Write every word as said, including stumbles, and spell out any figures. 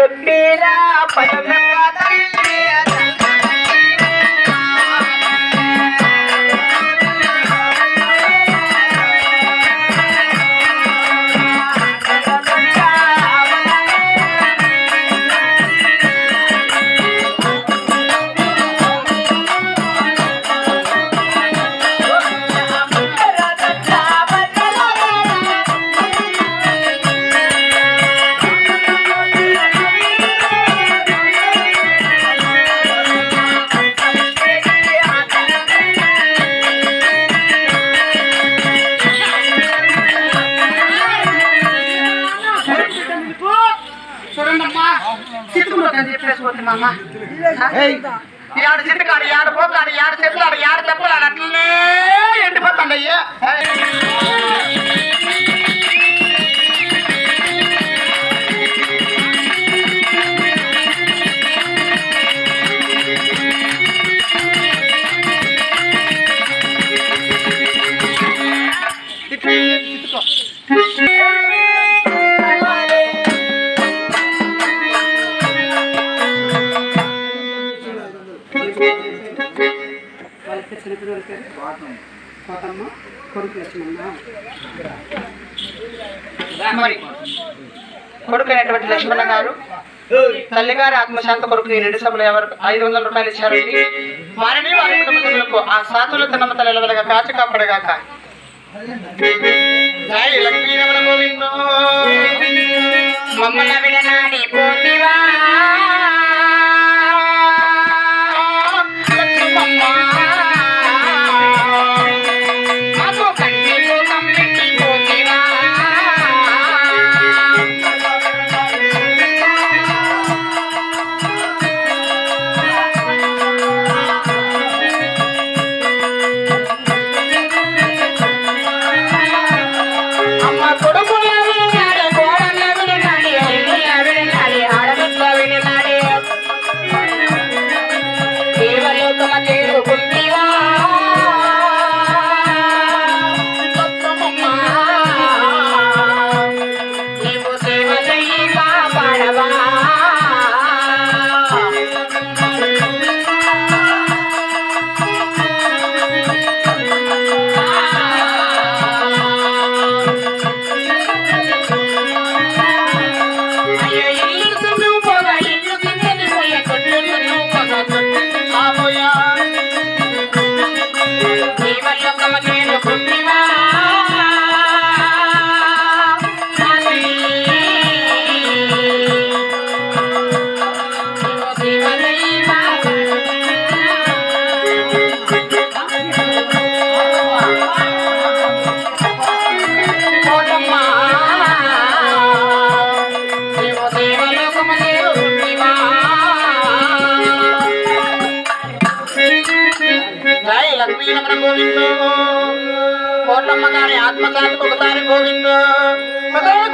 యుట్టిరా పదమగా తల్లి యాడ చెట్టు కాడు యాడ పోతాడు యాడ చెట్లు ఆడు యాడ తప్పులు ఆడు అట్లనే ఎండిపోతాడు అయ్యా కొడుకునేటువంటి లక్ష్మణ గారు తల్లిగారి ఆత్మశాంత కొరకు నిండు సభలు ఎవరు ఐదు వందల రూపాయలు ఇచ్చారండి. వారిని వారి కుటుంబీకులకు ఆ సాతులు తనమ తల్లిగా కాచి కాపాడగాక. జై లక్ష్మీరమణ గోవిందో మమ్మల్ని విడనాడి పోతివా కోటమ్మ గారి ఆత్మశాంతికి ఒకసారి గోవిందో